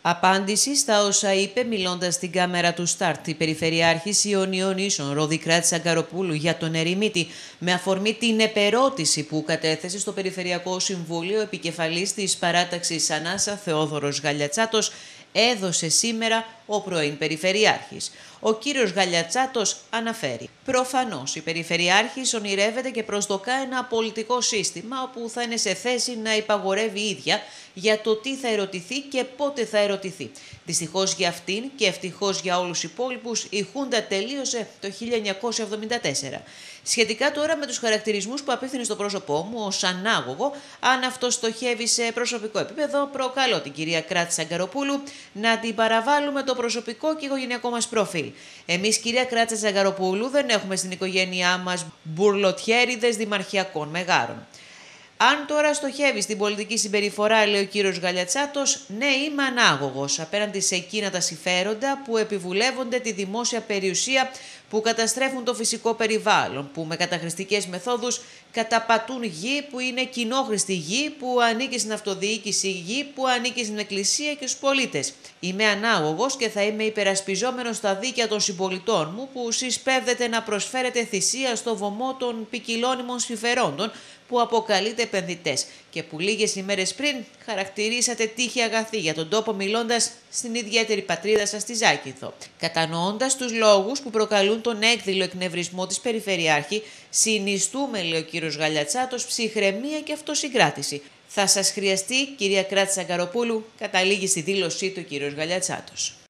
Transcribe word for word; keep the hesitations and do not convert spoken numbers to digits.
Απάντηση στα όσα είπε μιλώντας στην κάμερα του Σταρτ η Περιφερειάρχης Ιωνίων Ίσων Ροδικράτης Αγκαροπούλου για τον Ερημίτη, με αφορμή την επερώτηση που κατέθεσε στο Περιφερειακό Συμβούλιο επικεφαλής της παράταξης Ανάσα Θεόδωρος Γαλιατσάτος, έδωσε σήμερα ο πρώην Περιφερειάρχης. Ο κύριος Γαλιατσάτος αναφέρει: «Προφανώς η Περιφερειάρχης ονειρεύεται και προσδοκά ένα πολιτικό σύστημα όπου θα είναι σε θέση να υπαγορεύει η ίδια για το τι θα ερωτηθεί και πότε θα ερωτηθεί. Δυστυχώς για αυτήν και ευτυχώς για όλους τους υπόλοιπους, η Χούντα τελείωσε το χίλια εννιακόσια εβδομήντα τέσσερα. Σχετικά τώρα με τους χαρακτηρισμούς που απίθυνε στο πρόσωπό μου ως ανάγωγο, αν αυτό στοχεύει σε προσωπικό επίπεδο, προκαλώ την κυρία Κράτης Αγκαροπούλου να την παραβάλουμε το προσωπικό και οικογενειακό μας προφίλ. Εμείς, κυρία Κράτης Αγκαροπούλου, δεν έχουμε στην οικογένειά μας μπουρλοτιέριδες δημαρχιακών μεγάρων. Αν τώρα στοχεύει στην πολιτική συμπεριφορά, λέει ο κύριος Γαλιατσάτος, ναι, είμαι ανάγωγος απέναντι σε εκείνα τα συμφέροντα που επιβουλεύονται τη δημόσια περιουσία, που καταστρέφουν το φυσικό περιβάλλον, που με καταχρηστικές μεθόδους καταπατούν γη που είναι κοινόχρηστη γη, που ανήκει στην αυτοδιοίκηση, γη που ανήκει στην Εκκλησία και στους πολίτες. Είμαι ανάγωγος και θα είμαι υπερασπιζόμενος στα δίκαια των συμπολιτών μου, που συσπεύδεται να προσφέρετε θυσία στο βωμό των ποικιλώνυμων συμφερόντων που αποκαλείτε επενδυτές και που λίγες ημέρες πριν χαρακτηρίσατε τύχη αγαθή για τον τόπο, μιλώντας στην ιδιαίτερη πατρίδα σας στη Ζάκυνθο. Κατανοώντας τους λόγους που προκαλούν τον έκδηλο εκνευρισμό της Περιφερειάρχη, συνιστούμε, λέει ο κύριος Γαλιατσάτος, ψυχραιμία και αυτοσυγκράτηση. Θα σας χρειαστεί, κυρία Κράτης Αγκαροπούλου, καταλήγει στη δήλωσή του ο κύριος Γαλιατσάτος.